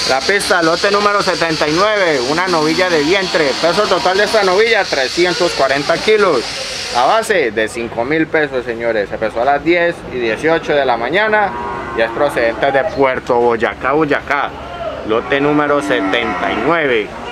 La pista, lote número 79, una novilla de vientre. Peso total de esta novilla, 340 kilos. A base de 5.000 pesos, señores. Se pesó a las 10 y 18 de la mañana y es procedente de Puerto Boyacá, Boyacá. Lote número 79.